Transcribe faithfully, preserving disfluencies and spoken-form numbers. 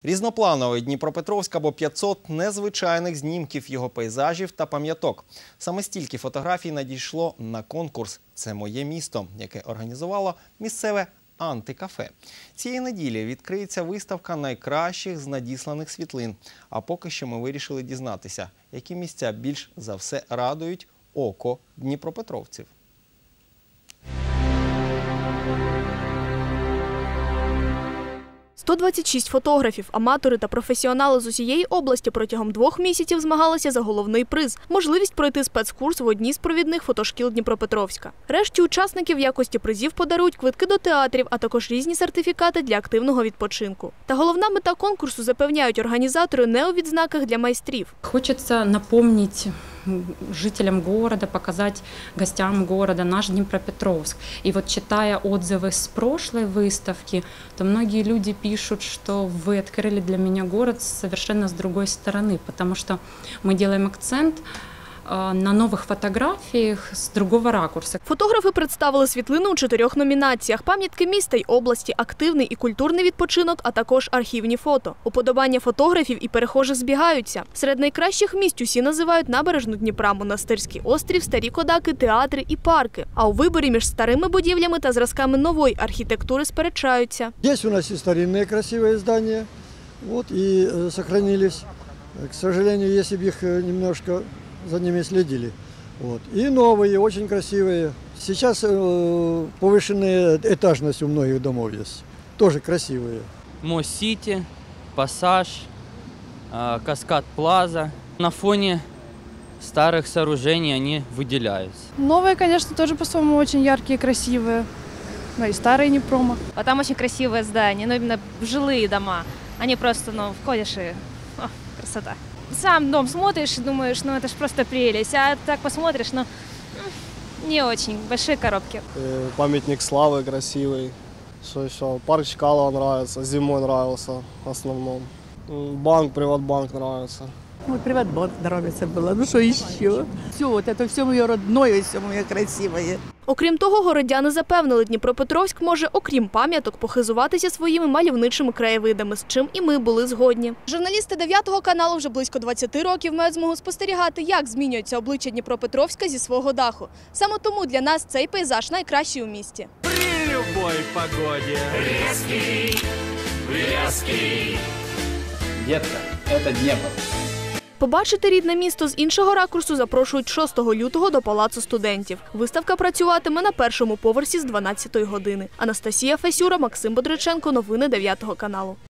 Різноплановий Дніпропетровськ або п'ятсот незвичайних знімків його пейзажів та пам'яток. Саме стільки фотографій надійшло на конкурс «Це моє місто», яке організувало місцеве антикафе. Цієї неділі відкриється виставка найкращих з надісланих світлин. А поки що ми вирішили дізнатися, які місця більш за все радують око дніпропетровців. сто двадцять шість фотографів, аматори та професіонали з усієї області протягом двох місяців змагалися за головний приз – можливість пройти спецкурс в одній з провідних фотошкіл Дніпропетровська. Решті учасників в якості призів подарують квитки до театрів, а також різні сертифікати для активного відпочинку. Та головна мета конкурсу, запевняють організатори, не у відзнаках для майстрів. Хочеться напомнити жителям города, показать гостям города наш Днепропетровск. И вот читая отзывы с прошлой выставки, то многие люди пишут, что вы открыли для меня город совершенно с другой стороны, потому что мы делаем акцент на нових фотографіях з другого ракурсу. Фотографи представили світлини у чотирьох номінаціях: пам'ятки міста й області, активний і культурний відпочинок, а також архівні фото. Уподобання фотографів і перехожих збігаються. Серед найкращих місць усі називають набережну Дніпра, Монастирський острів, старі кодаки, театри і парки. А у виборі між старими будівлями та зразками нової архітектури сперечаються. Здесь у нас и старинные красивые здания, вот, и э, сохранились. К сожалению, если бы их немножко за ними следили. Вот. И новые, очень красивые. Сейчас э, повышенная этажность у многих домов есть. Тоже красивые. Мост-Сити, Пассаж, э, Каскад Плаза. На фоне старых сооружений они выделяются. Новые, конечно, тоже по-своему очень яркие, красивые. Но и старые не промо. А там очень красивые здания, но именно жилые дома. Они просто, ну, входишь и... О, красота. Сам дом смотришь и думаешь, ну это ж просто прелесть, а так посмотришь, ну не очень, большие коробки. Памятник Славы красивый, что еще, парк Чкалова нравится, зимой нравился в основном. Банк, Приватбанк нравится. Вот Приватбанк нравится было, ну что еще? Все, вот это все мое родное, все мое красивое. Окрім того, городяни запевнили, Дніпропетровськ може, окрім пам'яток, похизуватися своїми мальовничими краєвидами, з чим і ми були згодні. Журналісти дев'ятого каналу вже близько двадцяти років мають змогу спостерігати, як змінюється обличчя Дніпропетровська зі свого даху. Саме тому для нас цей пейзаж найкращий у місті. При любой погоді. Резкий, резкий. Детка, це Дніпро. Побачити рідне місто з іншого ракурсу запрошують шостого лютого до Палацу студентів. Виставка працюватиме на першому поверсі з дванадцятої години. Анастасія Фесюра, Максим Бодриченко. Новини дев'ятого каналу.